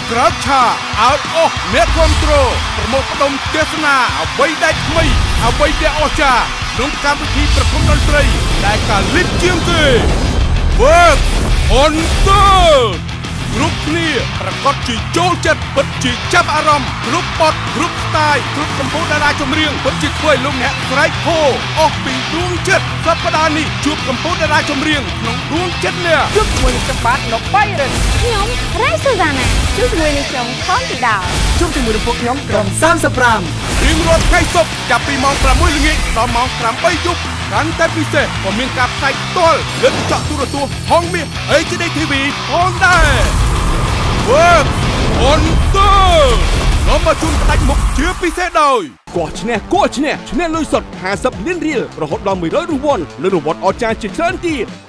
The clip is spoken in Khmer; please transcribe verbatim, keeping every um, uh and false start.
ក្រោកឆាអោតអស់អ្នកគ្រប់គ្រងប្រមូលផ្ដុំទេសនាអ្វីដែលថ្មីអ្វីដែលអស្ចារ្យក្នុងកម្មវិធីប្រគំតន្ត្រីដែលកាលិតជាងគេ Work on Third គ្រប់គ្នាប្រកាសជាចូលចិត្តពិតជាចាប់អារម្មណ៍គ្រប់បទគ្រប់ស្ទាយគ្រប់កម្ពុជាតារាចម្រៀងពិតជាធ្វើឲ្យលោកអ្នកស្រែកហូអស់ពីដួងចិត្តសប្តាហ៍នេះជួបកម្ពុជាតារាចម្រៀងក្នុងដួងចិត្តនេះជួបជាមួយនឹងខ្ញុំបាទលោកបីរិនខ្ញុំរ៉េស៊ូសាណាជួបជាមួយនឹងខ្ញុំខនទីដាជួបជាមួយនឹងពួកខ្ញុំក្រុមសាមសិបប្រាំរៀងរាល់ថ្ងៃសុក្រចាប់ពីម៉ោងប្រាំមួយល្ងាចដល់ម៉ោងប្រាំបីយប់កាន់តែពិសេសក៏មានការផ្សាយផ្ទាល់លើកញ្ចក់ទូរទស្សន៍ហងមាស เอช ดี ที วี ផងដែរ Work on Third នាំមកជូនផ្ដាច់មុខជាពិសេសដោយគោះឈ្នះគោះឈ្នះឈ្នះលុយសុទ្ធ ห้าสิบ លានរៀលរហូតដល់ មួយរយ រង្វាន់និងរង្វាន់អស្ចារ្យជាច្រើនទៀត